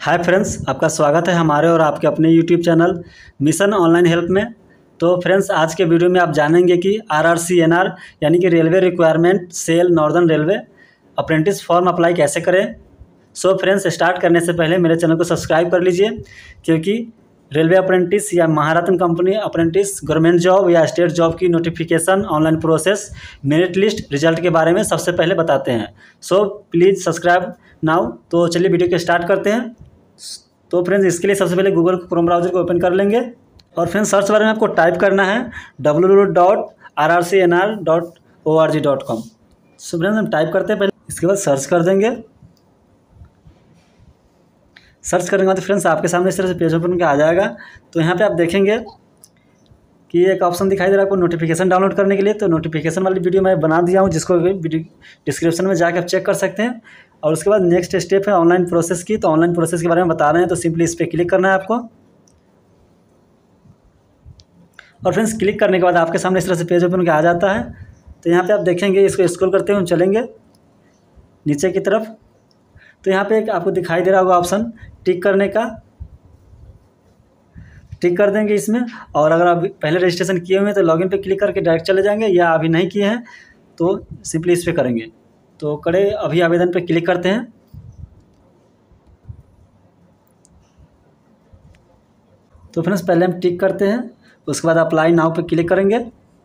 Hi friends, आपका स्वागत है हमारे और आपके अपने YouTube channel mission online help में। तो फ्रेंड्स, आज के वीडियो में आप जानेंगे कि RRCNR यानी कि railway requirement cell northern railway apprentice form apply कैसे करें। सो फ्रेंड्स, स्टार्ट करने से पहले मेरे चैनल को सब्सक्राइब कर लीजिए, क्योंकि रेलवे अप्रेंटिस या Maharatna company apprentice, government job या स्टेट जॉब की notification, online process, merit list, result के बारे में सबसे पहले बताते हैं। So please subscribe now. तो चलिए वीडियो को स्टार्ट करते हैं। तो फ्रेंड्स, इसके लिए सबसे पहले गूगल क्रोम ब्राउज़र को ओपन कर लेंगे और फ्रेंड्स सर्च बार में आपको टाइप करना है www.rrcnr.org.com। सो फ्रेंड्स, हम टाइप करते हैं पहले, इसके बाद सर्च कर देंगे। सर्च करने के बाद फ्रेंड्स आपके सामने इस तरह से पेज ओपन का आ जाएगा। तो यहाँ पे आप देखेंगे कि एक ऑप्शन दिखाई दे रहा है आपको नोटिफिकेशन डाउनलोड करने के लिए। तो नोटिफिकेशन वाली वीडियो मैं बना दिया हूँ, जिसको डिस्क्रिप्शन में जाकर आप चेक कर सकते हैं। और उसके बाद नेक्स्ट स्टेप है ऑनलाइन प्रोसेस की। तो ऑनलाइन प्रोसेस के बारे में बता रहे हैं, तो सिंपली इस पर क्लिक करना है आपको। और फ्रेंड्स, क्लिक करने के बाद आपके सामने इस तरह से पेज ओपन आ जाता है। तो यहाँ पे आप देखेंगे, इसको स्क्रॉल करते हुए हम चलेंगे नीचे की तरफ। तो यहाँ पे एक आपको दिखाई दे रहा होगा ऑप्शन टिक करने का, टिक कर देंगे इसमें। और अगर आप पहले रजिस्ट्रेशन किए हुए हैं तो लॉगिन पे क्लिक करके डायरेक्ट चले जाएंगे, या अभी नहीं किए हैं तो सिंपली इस पर करेंगे। तो कड़े अभी आवेदन पे क्लिक करते हैं। तो फ्रेंड्स, पहले हम टिक करते हैं, उसके बाद अप्लाई नाउ पे क्लिक करेंगे।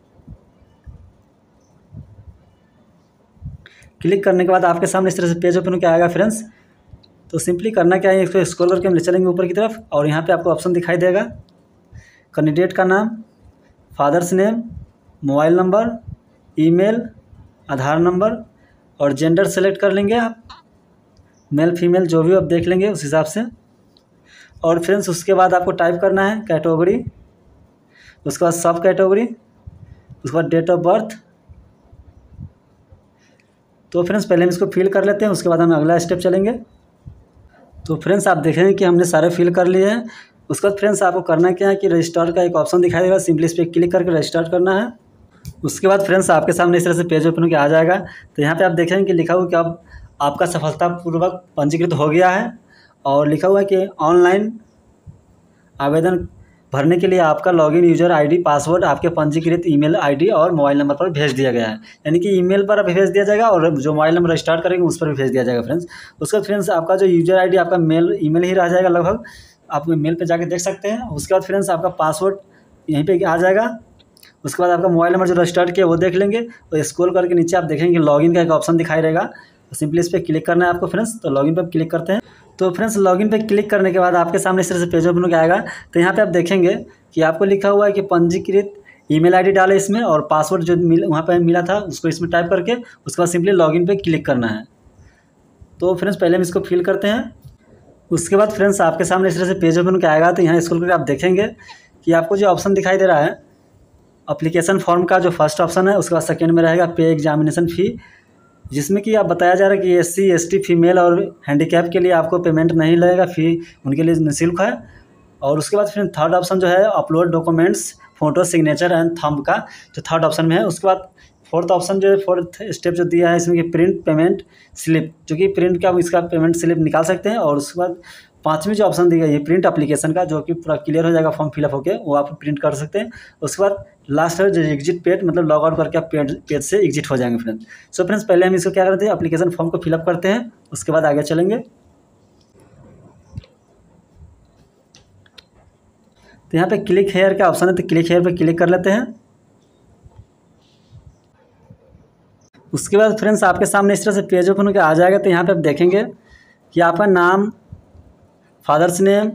क्लिक करने के बाद आपके सामने इस तरह से पेज ओपन क्या आएगा फ्रेंड्स। तो सिंपली करना क्या है, इसको स्क्रॉल करके हम ले चलेंगे ऊपर की तरफ और यहाँ पे आपको ऑप्शन दिखाई देगा कैंडिडेट का नाम, father's name, mobile number, email, Aadhaar number और जेंडर सेलेक्ट कर लेंगे आप, मेल फीमेल जो भी आप देख लेंगे उस हिसाब से। और फ्रेंड्स उसके बाद आपको टाइप करना है कैटेगरी, उसके बाद सब कैटेगरी, उसके बाद डेट ऑफ बर्थ। तो फ्रेंड्स पहले हम इसको फिल कर लेते हैं, उसके बाद हम अगला स्टेप चलेंगे। तो फ्रेंड्स आप देखेंगे कि हमने सारे फिल कर लिए हैं। उसके बाद फ्रेंड्स आपको करना क्या है कि रजिस्टर का एक ऑप्शन दिखाई देगा, सिंपली इस पर क्लिक करके रजिस्टर करना है। उसके बाद फ्रेंड्स आपके सामने इस तरह से पेज ओपन आ जाएगा। तो यहाँ पे आप देखेंगे कि लिखा हुआ कि अब आपका सफलतापूर्वक पंजीकृत हो गया है, और लिखा हुआ है कि ऑनलाइन आवेदन भरने के लिए आपका लॉगिन यूजर आईडी पासवर्ड आपके पंजीकृत ईमेल आईडी और मोबाइल नंबर पर भेज दिया गया है। यानी कि ईमेल पर भेज दिया जाएगा और जो मोबाइल नंबर स्टार्ट करेंगे उस पर भी भेज दिया जाएगा फ्रेंड्स। उसके बाद फ्रेंड्स आपका जो यूजर आईडी आपका मेल ईमेल ही रह जाएगा लगभग, आप मेल पे जाके देख सकते हैं। उसके बाद फ्रेंड्स आपका पासवर्ड यहीं पे आ जाएगा। उसके बाद आपका मोबाइल नंबर जो रजिस्टर्ड किया वो देख लेंगे। तो स्क्रॉल करके नीचे आप देखेंगे लॉगिन का एक ऑप्शन दिखाई देगा, तो सिंपली इस पर क्लिक करना है आपको फ्रेंड्स। तो लॉगिन पर क्लिक करते हैं। तो फ्रेंड्स लॉगिन पे क्लिक करने के बाद आपके सामने इस तरह से पेज ओपन होकर आएगा। तो यहाँ पे आप देखेंगे कि आपको लिखा हुआ है कि पंजीकृत ईमेल आईडी डालें इसमें, और पासवर्ड जो वहाँ पे मिला था उसको इसमें टाइप करके उसके बाद सिंपली लॉगिन पे क्लिक करना है। तो फ्रेंड्स पहले हम इसको फिल करते हैं। उसके बाद फ्रेंड्स आपके सामने इस तरह से पेज ओपन होकर आएगा। तो यहाँ स्क्रॉल करके आप देखेंगे कि आपको जो ऑप्शन दिखाई दे रहा है एप्लीकेशन फॉर्म का, जो फर्स्ट ऑप्शन है, उसके बाद सेकेंड में रहेगा पे एग्जामिनेशन फ़ी, जिसमें कि आप बताया जा रहा है कि SC ST फीमेल और हैंडीकैप के लिए आपको पेमेंट नहीं लगेगा, फ़ी उनके लिए निःशुल्क है। और उसके बाद फिर थर्ड ऑप्शन जो है upload documents, photo, signature and thumb का जो थर्ड ऑप्शन में है। उसके बाद फोर्थ ऑप्शन जो है, फोर्थ स्टेप जो दिया है इसमें कि प्रिंट पेमेंट स्लिप, जो कि प्रिंट का इसका पेमेंट स्लिप निकाल सकते हैं। और उसके बाद पाँचवीं जो ऑप्शन दी गई है प्रिंट एप्लीकेशन का, जो कि पूरा क्लियर हो जाएगा फॉर्म फिलअप होकर, वो आप प्रिंट कर सकते हैं। उसके बाद लास्ट है जो एग्जिट पेज, मतलब लॉग आउट करके आप पेज से एग्जिट हो जाएंगे फ्रेंड्स। सो फ्रेंड्स पहले हम इसको क्या करते हैं, एप्लीकेशन फॉर्म को फिलअप करते हैं, उसके बाद आगे चलेंगे। तो यहाँ पे क्लिक हेयर का ऑप्शन है, तो क्लिक हेयर पे क्लिक कर लेते हैं। उसके बाद फ्रेंड्स आपके सामने इस तरह से पेज ओपन होकर आ जाएगा। तो यहाँ पे आप देखेंगे कि आपका नाम, फादर्स नेम,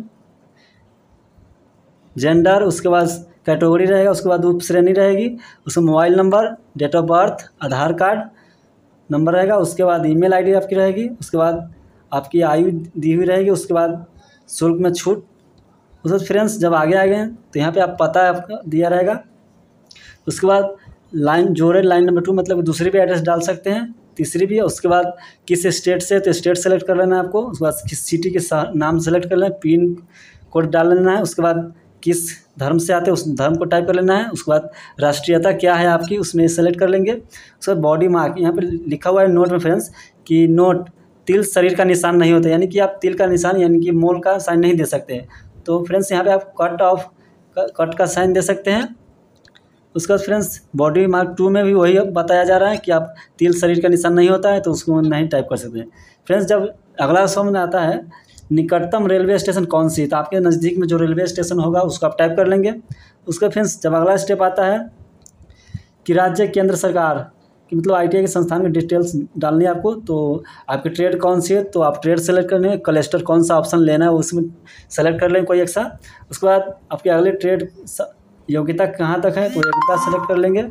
जेंडर, उसके बाद कैटेगरी रहेगा, उसके बाद उप श्रेणी रहेगी, उसमें mobile number, date of birth, Aadhaar card number रहेगा, उसके बाद ईमेल आईडी आपकी रहेगी, उसके बाद आपकी आयु दी हुई रहेगी, उसके बाद शुल्क में छूट। उसके बाद फ्रेंड्स जब आगे आ गए तो यहाँ पे आप पता आपका दिया रहेगा। उसके बाद लाइन जोड़े, लाइन नंबर 2, मतलब दूसरी भी एड्रेस डाल सकते हैं, तीसरी भी। उसके बाद किस स्टेट से, तो स्टेट सेलेक्ट कर लेना है आपको। उसके बाद किस सिटी के नाम सेलेक्ट कर लेना है, पिन कोड डाल लेना है। उसके बाद किस धर्म से आते हैं उस धर्म को टाइप कर लेना है। उसके बाद राष्ट्रीयता क्या है आपकी, उसमें सेलेक्ट कर लेंगे। उसके बाद बॉडी मार्क, यहाँ पे लिखा हुआ है नोट में फ्रेंड्स कि नोट तिल शरीर का निशान नहीं होता, यानी कि आप तिल का निशान यानी कि मोल का साइन नहीं दे सकते। तो फ्रेंड्स यहाँ पे आप कट का साइन दे सकते हैं। उसके बाद फ्रेंड्स बॉडी मार्क 2 में भी वही बताया जा रहा है कि आप तिल शरीर का निशान नहीं होता है तो उसको नहीं टाइप कर सकते। फ्रेंड्स जब अगला ऑप्शन आता है निकटतम रेलवे स्टेशन कौन सी, तो आपके नज़दीक में जो रेलवे स्टेशन होगा उसको आप टाइप कर लेंगे। उसका फ्रेंड्स जब अगला स्टेप आता है कि राज्य केंद्र सरकार कि मतलब ITI के संस्थान में डिटेल्स डालनी है आपको, तो आपकी ट्रेड कौन सी है तो आप ट्रेड सेलेक्ट करनी है, क्लस्टर कौन सा ऑप्शन लेना है उसमें सेलेक्ट कर लेंगे कोई एक सा। उसके बाद आपके अगले ट्रेड योग्यता कहाँ तक है तो योग्यता सेलेक्ट कर लेंगे।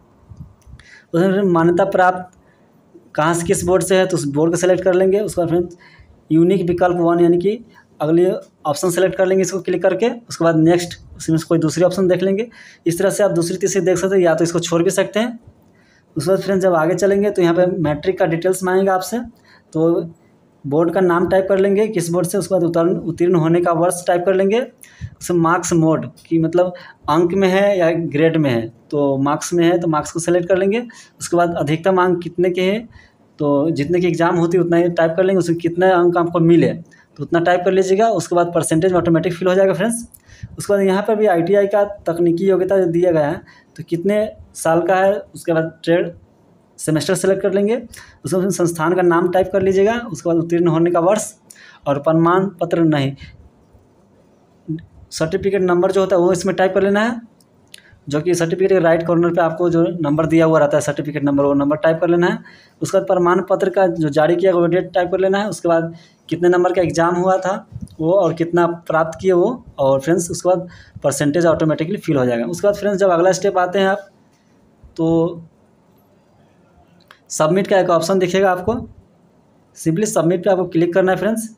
उसमें फिर मान्यता प्राप्त कहाँ से किस बोर्ड से है तो उस बोर्ड को सेलेक्ट कर लेंगे। उसके बाद फ्रेंड्स यूनिक विकल्प 1 यानी कि अगले ऑप्शन सेलेक्ट कर लेंगे इसको क्लिक करके। उसके बाद नेक्स्ट उसमें से कोई दूसरी ऑप्शन देख लेंगे। इस तरह से आप दूसरी तीसरी देख सकते हैं, या तो इसको छोड़ भी सकते हैं। उसके बाद फ्रेंड्स जब आगे चलेंगे तो यहाँ पे मैट्रिक का डिटेल्स मांगेगा आपसे, तो बोर्ड का नाम टाइप कर लेंगे किस बोर्ड से। उसके बाद उत्तीर्ण होने का वर्ष टाइप कर लेंगे। उसमें मार्क्स मोड कि मतलब अंक में है या ग्रेड में है, तो मार्क्स में है तो मार्क्स को सेलेक्ट कर लेंगे। उसके बाद अधिकतम अंक कितने के हैं तो जितने की एग्ज़ाम होती है उतना ही टाइप कर लेंगे। उसमें कितने अंक आपको मिले तो उतना टाइप कर लीजिएगा। उसके बाद परसेंटेज ऑटोमेटिक फिल हो जाएगा फ्रेंड्स। उसके बाद यहाँ पर भी ITI का तकनीकी योग्यता दिया गया है तो कितने साल का है। उसके बाद ट्रेड सेमेस्टर सेलेक्ट कर लेंगे। उसमें संस्थान का नाम टाइप कर लीजिएगा। उसके बाद उत्तीर्ण होने का वर्ष और प्रमाण पत्र नहीं, सर्टिफिकेट नंबर जो होता है वो इसमें टाइप कर लेना है, जो कि सर्टिफिकेट के राइट कॉर्नर पे आपको जो नंबर दिया हुआ रहता है सर्टिफिकेट नंबर, वो नंबर टाइप कर लेना है। उसके बाद प्रमाण पत्र का जो जारी किया वो डेट टाइप कर लेना है। उसके बाद कितने नंबर का एग्ज़ाम हुआ था वो और कितना प्राप्त किए वो, और फ्रेंड्स उसके बाद परसेंटेज ऑटोमेटिकली फिल हो जाएगा। उसके बाद फ्रेंड्स जब अगला स्टेप आते हैं आप तो सबमिट का एक ऑप्शन दिखेगा आपको, सिंपली सबमिट पे आपको क्लिक करना है फ्रेंड्स।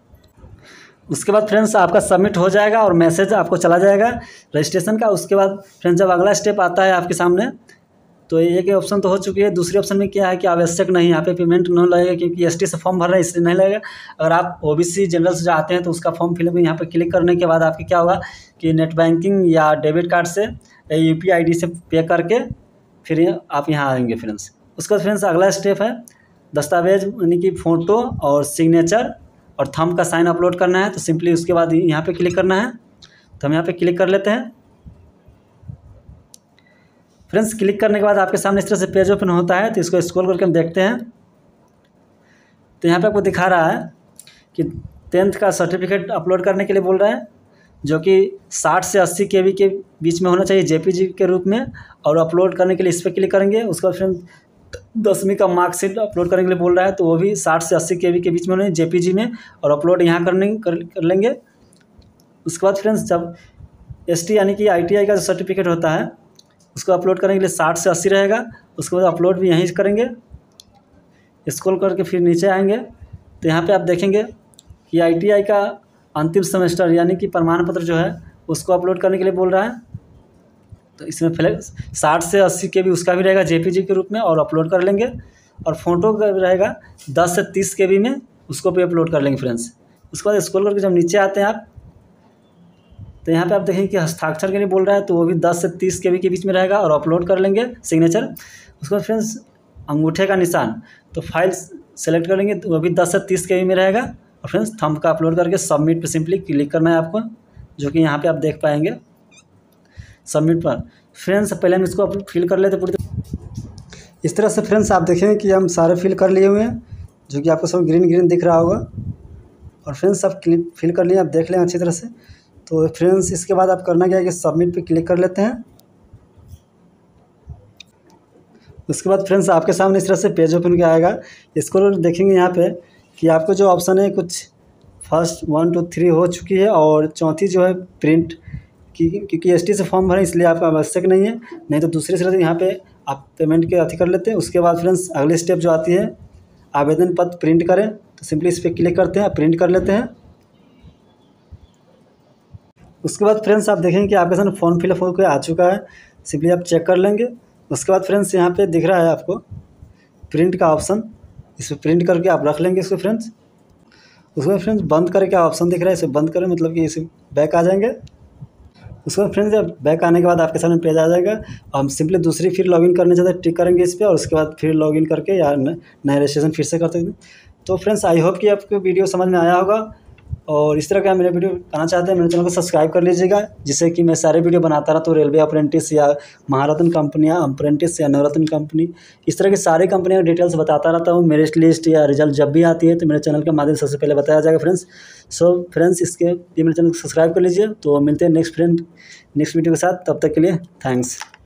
उसके बाद फ्रेंड्स आपका सबमिट हो जाएगा और मैसेज आपको चला जाएगा रजिस्ट्रेशन का। उसके बाद फ्रेंड्स जब अगला स्टेप आता है आपके सामने तो एक ऑप्शन तो हो चुकी है, दूसरे ऑप्शन में क्या है कि आवश्यक नहीं, यहाँ पे पेमेंट नहीं लगेगा क्योंकि ST से फॉर्म भर रहा है इसलिए नहीं लगेगा। अगर आप OBC जनरल से जाते हैं तो उसका फॉर्म फिलअप यहाँ पे क्लिक करने के बाद आपके क्या होगा कि नेट बैंकिंग या डेबिट कार्ड से या UPI ID से पे करके फिर आप यहाँ आएंगे फ्रेंड्स। उसके बाद फ्रेंड्स अगला स्टेप है दस्तावेज यानी कि फ़ोटो और सिग्नेचर और थंब का साइन अपलोड करना है। तो सिंपली उसके बाद यहाँ पे क्लिक करना है, तो हम यहाँ पे क्लिक कर लेते हैं फ्रेंड्स। क्लिक करने के बाद आपके सामने इस तरह से पेज ओपन होता है, तो इसको स्क्रॉल करके हम देखते हैं। तो यहाँ पे आपको दिखा रहा है कि 10th का सर्टिफिकेट अपलोड करने के लिए बोल रहा है, जो कि 60 से 80 KB के बीच में होना चाहिए JPG के रूप में, और अपलोड करने के लिए इस पर क्लिक करेंगे। उसके बाद फ्रेंड्स 10वीं का मार्कशीट अपलोड करने के लिए बोल रहा है, तो वो भी 60 से 80 KB के बीच में होना चाहिए JPG में, और अपलोड यहाँ कर लेंगे। उसके बाद फ्रेंड्स जब ST यानी कि ITI का जो सर्टिफिकेट होता है उसको अपलोड करने के लिए 60 से 80 रहेगा। उसके बाद अपलोड भी यहीं से करेंगे, स्क्रॉल करके फिर नीचे आएंगे तो यहाँ पे आप देखेंगे कि ITI का अंतिम सेमेस्टर यानी कि प्रमाण पत्र जो है उसको अपलोड करने के लिए बोल रहा है। तो इसमें पहले 60 से 80 KB उसका भी रहेगा JPG के रूप में, और अपलोड कर लेंगे। और फोटो का रहेगा 10 से 30 KB में, उसको भी अपलोड कर लेंगे फ्रेंड्स। उसके बाद स्क्रॉल करके जब नीचे आते हैं आप तो यहाँ पे आप देखेंगे कि हस्ताक्षर के लिए बोल रहा है, तो वो भी 10 से 30 KB के बीच में रहेगा और अपलोड कर लेंगे सिग्नेचर। उसके बाद फ्रेंड्स अंगूठे का निशान, तो फाइल सेलेक्ट कर लेंगे, तो वो भी 10 से 30 KB में रहेगा। और फ्रेंड्स थंब का अपलोड करके सबमिट पे सिंपली क्लिक करना है आपको, जो कि यहाँ पे आप देख पाएंगे सबमिट पर। फ्रेंड्स पहले हम इसको फिल कर लेते पूरी इस तरह से। फ्रेंड्स आप देखेंगे कि हम सारे फिल कर लिए हुए हैं, जो कि आपको सब ग्रीन दिख रहा होगा। और फ्रेंड्स सब फिल कर लिए, आप देख लें अच्छी तरह से। तो फ्रेंड्स इसके बाद आप करना क्या है कि सबमिट पे क्लिक कर लेते हैं। उसके बाद फ्रेंड्स आपके सामने इस तरह से पेज ओपन किया आएगा। इसको देखेंगे यहाँ पे कि आपको जो ऑप्शन है कुछ फर्स्ट 1 2 3 हो चुकी है, और चौथी जो है प्रिंट क्योंकि ST से फॉर्म भरें इसलिए आपका आवश्यक नहीं है, नहीं तो दूसरे से यहाँ पे आप पेमेंट के अथी कर लेते हैं। उसके बाद फ्रेंड्स अगले स्टेप जो आती है आवेदन पत्र प्रिंट करें, तो सिंपली इस पर क्लिक करते हैं, प्रिंट कर लेते हैं। उसके बाद फ्रेंड्स आप देखेंगे कि आपके सामने फॉर्म फिलअप होकर आ चुका है, सिंपली आप चेक कर लेंगे। उसके बाद फ्रेंड्स यहाँ पे दिख रहा है आपको प्रिंट का ऑप्शन, इस पर प्रिंट करके आप रख लेंगे इसको फ्रेंड्स। उसके बाद फ्रेंड्स बंद करके ऑप्शन दिख रहा है, इसे बंद करें मतलब कि इसे बैक आ जाएंगे। उसके बाद फ्रेंड्स जब बैक आने के बाद आपके सामने पेज आ जाएगा। हम सिंपली दूसरी फिर लॉगिन करने चाहते हैं, टिक करेंगे इस पर, और उसके बाद फिर लॉगिन करके या नया रजिस्ट्रेशन फिर से कर सकते हैं। तो फ्रेंड्स आई होप कि आपको वीडियो समझ में आया होगा, और इस तरह का मेरे वीडियो पाना चाहते हैं मेरे चैनल को सब्सक्राइब कर लीजिएगा, जिससे कि मैं सारे वीडियो बनाता रहता हूँ। रेलवे अप्रेंटिस या महारत्न कंपनियाँ अप्रेंटिस या नवरत्न कंपनी, इस तरह की सारी कंपनियों की डिटेल्स बताता रहता हूँ। मेरिट लिस्ट या रिजल्ट जब भी आती है तो मेरे चैनल के माध्यम से सबसे पहले बताया जाएगा फ्रेंड्स। सो फ्रेंड्स इसके लिए मेरे चैनल को सब्सक्राइब कर लीजिए। तो मिलते हैं नेक्स्ट वीडियो के साथ, तब तक के लिए थैंक्स।